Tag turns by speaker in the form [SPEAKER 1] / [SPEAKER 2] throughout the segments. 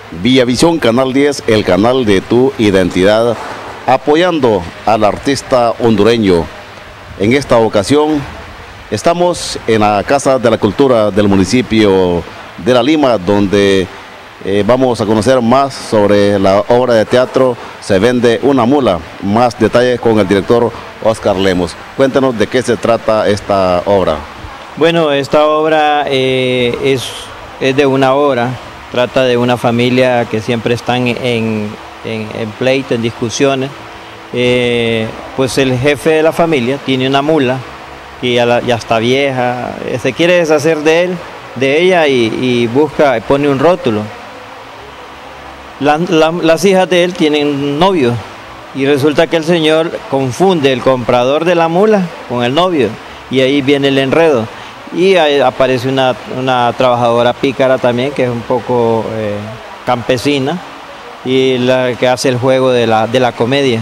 [SPEAKER 1] Villavisión Canal 10, el canal de tu identidad, apoyando al artista hondureño. En esta ocasión estamos en la Casa de la Cultura del municipio de La Lima, donde vamos a conocer más sobre la obra de teatro Se vende una mula. Más detalles con el director Oscar Lemos. Cuéntanos de qué se trata esta obra.
[SPEAKER 2] Bueno, esta obra es de una obra. Trata de una familia que siempre están en pleito, en discusiones. Pues el jefe de la familia tiene una mula que ya está vieja, se quiere deshacer de ella y pone un rótulo. Las hijas de él tienen novio y resulta que el señor confunde el comprador de la mula con el novio y ahí viene el enredo. Y ahí aparece una trabajadora pícara también, que es un poco campesina, y la que hace el juego de la comedia,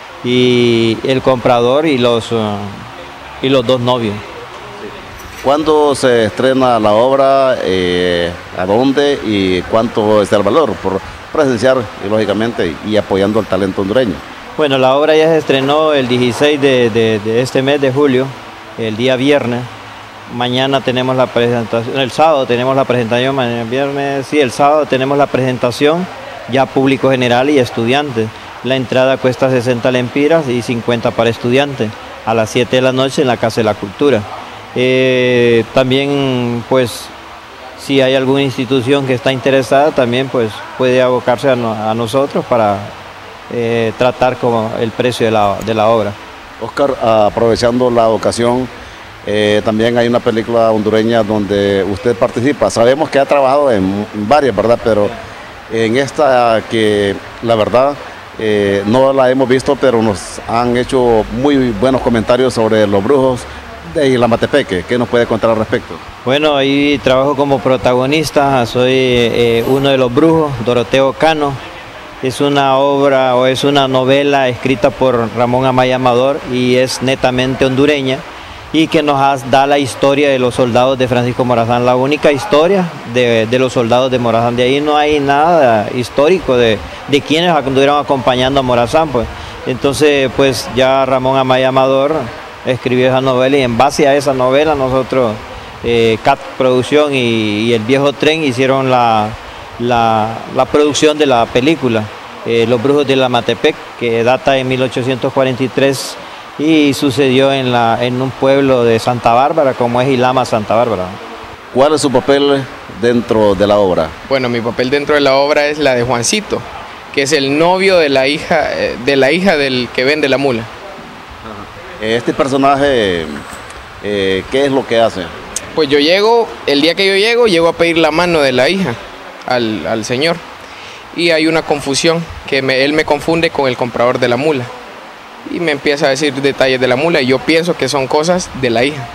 [SPEAKER 2] y el comprador y los dos novios.
[SPEAKER 1] ¿Cuándo se estrena la obra? ¿A dónde? ¿Y cuánto es el valor? Por presenciar, lógicamente, y apoyando al talento hondureño.
[SPEAKER 2] Bueno, la obra ya se estrenó el 16 de este mes de julio, el día viernes. Mañana tenemos la presentación, el sábado tenemos la presentación, mañana viernes, sí, el sábado tenemos la presentación, ya público general y estudiantes. La entrada cuesta 60 lempiras y 50 para estudiantes, a las 7 de la noche en la Casa de la Cultura. También, pues, si hay alguna institución que está interesada, también pues puede abocarse a nosotros para tratar como el precio de la obra.
[SPEAKER 1] Oscar, aprovechando la ocasión, también hay una película hondureña donde usted participa. Sabemos que ha trabajado en varias, ¿verdad? Pero en esta que la verdad no la hemos visto, pero nos han hecho muy buenos comentarios sobre los brujos de Ilamatepeque. ¿Qué nos puede contar al respecto?
[SPEAKER 2] Bueno, ahí trabajo como protagonista, soy uno de los brujos, Doroteo Cano. Es una obra o es una novela escrita por Ramón Amaya Amador y es netamente hondureña, y que nos da la historia de los soldados de Francisco Morazán, la única historia de los soldados de Morazán. De ahí no hay nada histórico de quienes anduvieron acompañando a Morazán, pues. Entonces, pues ya Ramón Amaya Amador escribió esa novela y en base a esa novela nosotros, CAT Producción y El Viejo Tren hicieron la producción de la película, Los Brujos de Ilamatepec, que data de 1843 y sucedió en un pueblo de Santa Bárbara, como es Ilama, Santa Bárbara.
[SPEAKER 1] ¿Cuál es su papel dentro de la obra?
[SPEAKER 3] Bueno, mi papel dentro de la obra es la de Juancito, que es el novio de la hija del que vende la mula.
[SPEAKER 1] Este personaje, ¿qué es lo que hace?
[SPEAKER 3] Pues el día que yo llego a pedir la mano de la hija al señor, y hay una confusión, que él me confunde con el comprador de la mula. Y me empieza a decir detalles de la mula y yo pienso que son cosas de la hija.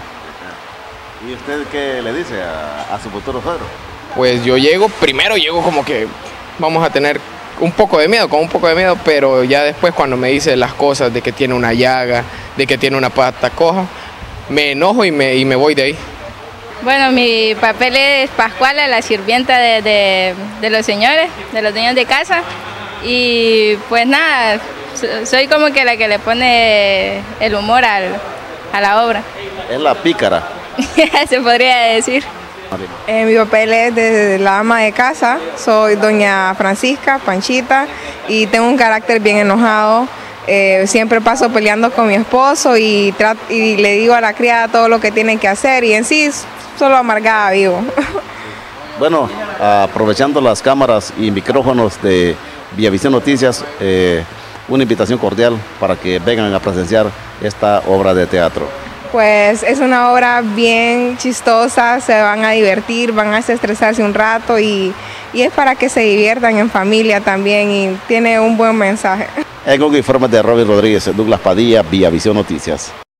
[SPEAKER 1] ¿Y usted qué le dice a su futuro suegro?
[SPEAKER 3] Pues primero llego como que vamos a tener con un poco de miedo, pero ya después cuando me dice las cosas de que tiene una llaga, de que tiene una pata coja, me enojo y me voy de ahí.
[SPEAKER 4] Bueno, mi papel es Pascuala, la sirvienta de los señores, de los dueños de casa, y pues nada, soy como que la que le pone el humor a la obra.
[SPEAKER 1] Es la pícara.
[SPEAKER 4] Se podría decir.
[SPEAKER 5] Mi papel es de la ama de casa, soy doña Francisca, Panchita, y tengo un carácter bien enojado. Siempre paso peleando con mi esposo y le digo a la criada todo lo que tiene que hacer, y en sí solo amargada vivo.
[SPEAKER 1] Bueno, aprovechando las cámaras y micrófonos de Villavisión Noticias, una invitación cordial para que vengan a presenciar esta obra de teatro.
[SPEAKER 5] Pues es una obra bien chistosa, se van a divertir, van a desestresarse un rato y es para que se diviertan en familia también, y tiene un buen mensaje.
[SPEAKER 1] En un informe de Robin Rodríguez, Douglas Padilla, Villavisión Noticias.